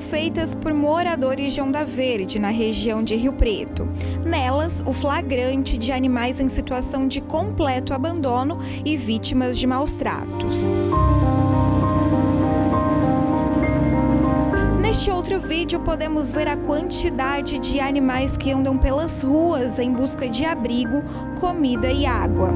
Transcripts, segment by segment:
feitas por moradores de Onda Verde, na região de Rio Preto. Nelas, o flagrante de animais em situação de completo abandono e vítimas de maus tratos. Neste outro vídeo, podemos ver a quantidade de animais que andam pelas ruas em busca de abrigo, comida e água.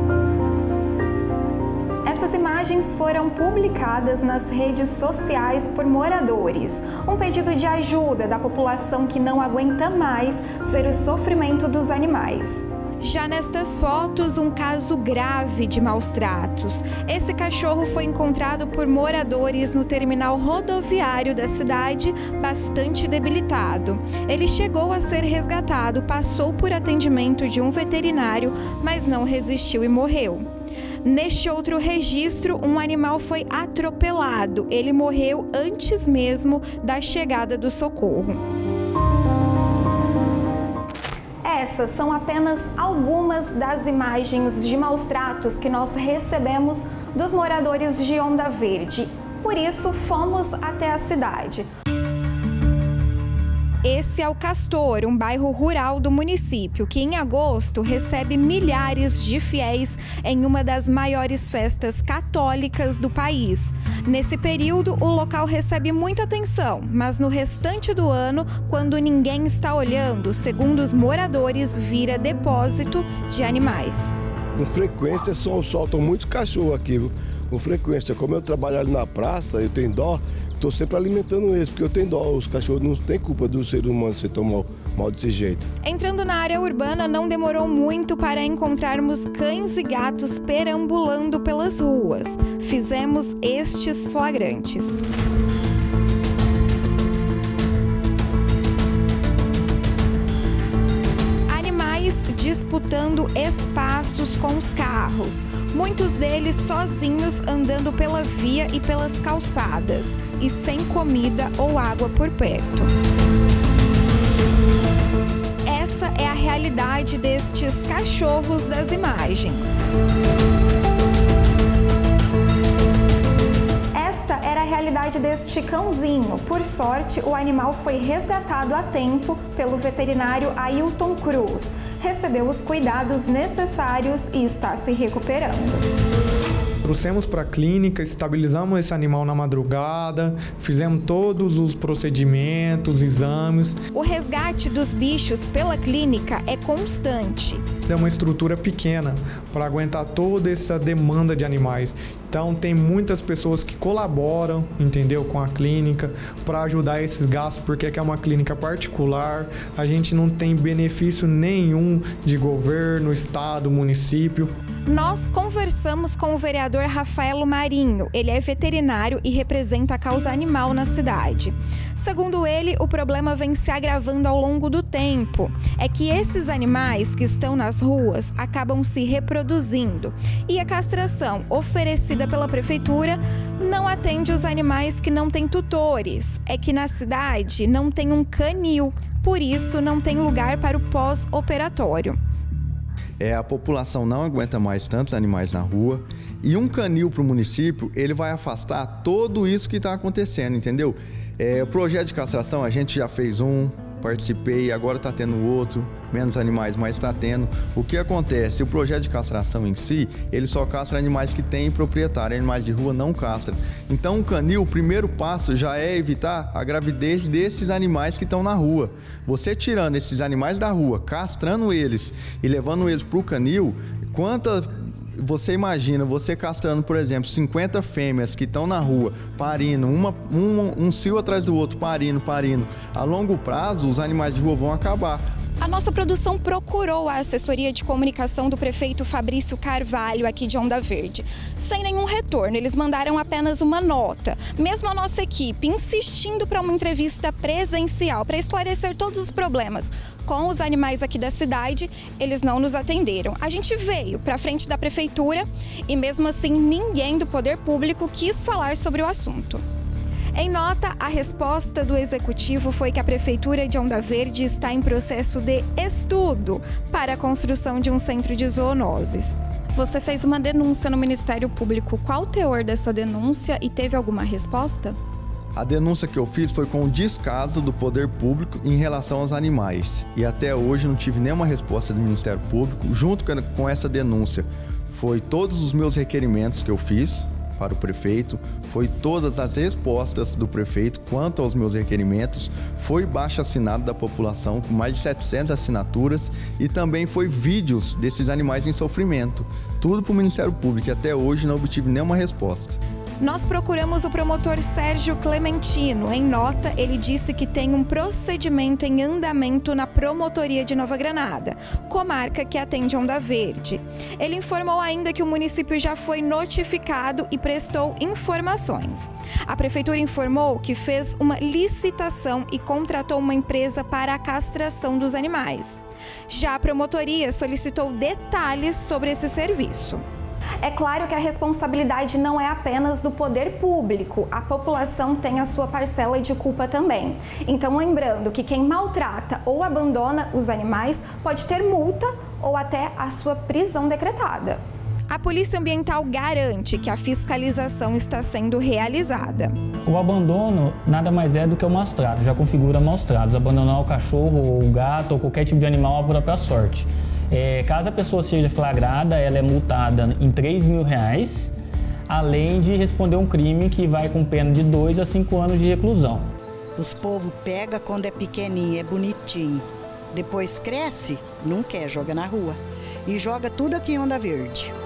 Essas imagens foram publicadas nas redes sociais por moradores. Um pedido de ajuda da população que não aguenta mais ver o sofrimento dos animais. Já nestas fotos, um caso grave de maus tratos. Esse cachorro foi encontrado por moradores no terminal rodoviário da cidade, bastante debilitado. Ele chegou a ser resgatado, passou por atendimento de um veterinário, mas não resistiu e morreu. Neste outro registro, um animal foi atropelado. Ele morreu antes mesmo da chegada do socorro. Essas são apenas algumas das imagens de maus tratos que nós recebemos dos moradores de Onda Verde. Por isso, fomos até a cidade. Esse é o Castor, um bairro rural do município, que em agosto recebe milhares de fiéis em uma das maiores festas católicas do país. Nesse período, o local recebe muita atenção, mas no restante do ano, quando ninguém está olhando, segundo os moradores, vira depósito de animais. Com frequência soltam muitos cachorros aqui, viu? Com frequência. Como eu trabalho ali na praça, eu tenho dó, estou sempre alimentando eles, porque eu tenho dó. Os cachorros não têm culpa do ser humano ser tão mal desse jeito. Entrando na área urbana, não demorou muito para encontrarmos cães e gatos perambulando pelas ruas. Fizemos estes flagrantes. Disputando espaços com os carros, muitos deles sozinhos andando pela via e pelas calçadas, e sem comida ou água por perto. Essa é a realidade destes cachorros das imagens. Esta era a realidade deste cãozinho. Por sorte, o animal foi resgatado a tempo pelo veterinário Ailton Cruz. Recebeu os cuidados necessários e está se recuperando. Trouxemos para a clínica, estabilizamos esse animal na madrugada, fizemos todos os procedimentos, exames. O resgate dos bichos pela clínica é constante. É uma estrutura pequena para aguentar toda essa demanda de animais. Então tem muitas pessoas que colaboram, entendeu, com a clínica para ajudar esses gastos, porque é uma clínica particular, a gente não tem benefício nenhum de governo, estado, município. Nós conversamos com o vereador Rafaelo Marinho. Ele é veterinário e representa a causa animal na cidade. Segundo ele, o problema vem se agravando ao longo do tempo. É que esses animais que estão nas ruas acabam se reproduzindo. E a castração oferecida pela prefeitura não atende os animais que não têm tutores. É que na cidade não tem um canil, por isso não tem lugar para o pós-operatório. A população não aguenta mais tantos animais na rua e um canil para o município, ele vai afastar tudo isso que está acontecendo, entendeu? O projeto de castração, a gente já fez um, participei, agora está tendo outro, menos animais, mas está tendo. O que acontece? O projeto de castração em si, ele só castra animais que têm proprietário, animais de rua não castra. Então o canil, o primeiro passo já é evitar a gravidez desses animais que estão na rua. Você tirando esses animais da rua, castrando eles e levando eles para o canil, você imagina, você castrando, por exemplo, 50 fêmeas que estão na rua, parindo, um cio atrás do outro, parindo. A longo prazo, os animais de rua vão acabar. A nossa produção procurou a assessoria de comunicação do prefeito Fabrício Carvalho, aqui de Onda Verde. Sem nenhum retorno, eles mandaram apenas uma nota. Mesmo a nossa equipe insistindo para uma entrevista presencial, para esclarecer todos os problemas com os animais aqui da cidade, eles não nos atenderam. A gente veio para frente da prefeitura e mesmo assim ninguém do poder público quis falar sobre o assunto. Em nota, a resposta do executivo foi que a Prefeitura de Onda Verde está em processo de estudo para a construção de um centro de zoonoses. Você fez uma denúncia no Ministério Público. Qual o teor dessa denúncia e teve alguma resposta? A denúncia que eu fiz foi com o descaso do poder público em relação aos animais. E até hoje não tive nenhuma resposta do Ministério Público. Junto com essa denúncia, foi todos os meus requerimentos que eu fiz para o prefeito, foi todas as respostas do prefeito quanto aos meus requerimentos, foi baixo-assinado da população com mais de 700 assinaturas e também foi vídeos desses animais em sofrimento. Tudo para o Ministério Público e até hoje não obtive nenhuma resposta. Nós procuramos o promotor Sérgio Clementino. Em nota, ele disse que tem um procedimento em andamento na Promotoria de Nova Granada, comarca que atende Onda Verde. Ele informou ainda que o município já foi notificado e prestou informações. A prefeitura informou que fez uma licitação e contratou uma empresa para a castração dos animais. Já a promotoria solicitou detalhes sobre esse serviço. É claro que a responsabilidade não é apenas do poder público, a população tem a sua parcela de culpa também. Então, lembrando que quem maltrata ou abandona os animais pode ter multa ou até a sua prisão decretada. A Polícia Ambiental garante que a fiscalização está sendo realizada. O abandono nada mais é do que o maus tratos, já configura maus tratos. Abandonar o cachorro, ou o gato ou qualquer tipo de animal à própria sorte. Caso a pessoa seja flagrada, ela é multada em R$3.000, além de responder um crime que vai com pena de 2 a 5 anos de reclusão. Os povos pegam quando é pequenininho, é bonitinho. Depois cresce, não quer, joga na rua. E joga tudo aqui em Onda Verde.